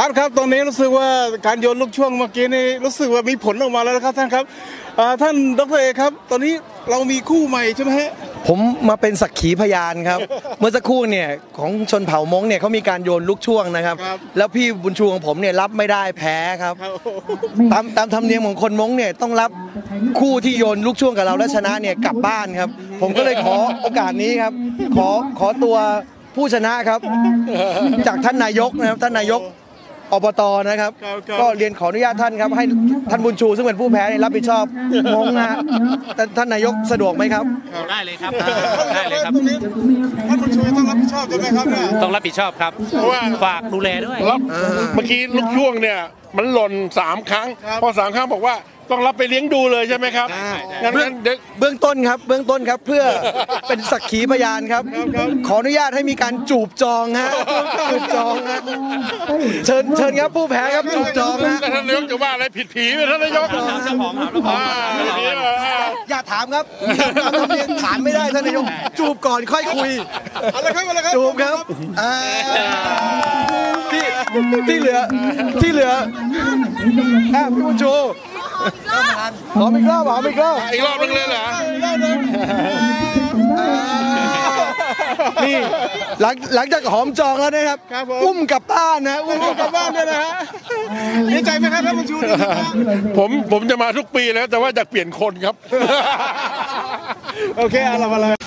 ครับตอนนี้รู้สึกว่าการโยนลูกช่วงเมื่อกี้นี่รู้สึกว่ามีผลออกมาแล้วนะครับท่านครับท่านดร.เอกครับตอนนี้เรามีคู่ใหม่ใช่ไหมฮะผมมาเป็นสักขีพยานครับ เมื่อสักครู่เนี่ยของชนเผ่ามงเนี่ยเขามีการโยนลูกช่วงนะครับแล้วพี่บุญชูของผมเนี่ยรับไม่ได้แพ้ครับตามธรรมเนียมของคนมงเนี่ยต้องรับคู่ที่โยนลูกช่วงกับเราและชนะเนี่ยกลับบ้านครับผมก็เลยขอโอกาสนี้ครับขอตัวผู้ชนะครับจากท่านนายกนะครับท่านนายกอบตนะครับก็เรียนขออนุญาตท่านครับให้ท่านบุญชูซึ่งเป็นผู้แพ้รับผิดชอบมงนะท่านนายกสะดวกไหมครับได้เลยครับได้เลยครับท่านบุญชูต้องรับผิดชอบใช่ไหมครับเนี่ยต้องรับผิดชอบครับฝากดูแลด้วยเมื่อกี้ลูกช่วงเนี่ยมันหล่น3 ครั้งพอ3 ครั้งบอกว่าต้องรับไปเลี้ยงดูเลยใช่ไหมครับงั้นเบื้องต้นครับเพื่อเป็นสักขีพยานครับขออนุญาตให้มีการจูบจองฮะจูบจองฮะเชิญครับผู้แพ้ครับจูบจองฮะท่านนายกจะว่าอะไรผิดผีไหมท่านนายกอย่าถามครับทำเนียมถามไม่ได้ท่านนายกจูบก่อนค่อยคุยอะไรครับจูบครับที่เหลือพี่บุญชูหอมอีกรอบอีกรอบนึงเลยเหรอนี่หลังจากหอมจองแล้วนะครับอุ้มกลับบ้านนะอุ้มกลับบ้านด้วยนะฮะดีใจไหมครับท่านบุญชูผมจะมาทุกปีแล้วแต่ว่าอยากเปลี่ยนคนครับโอเคเอาละมาเลย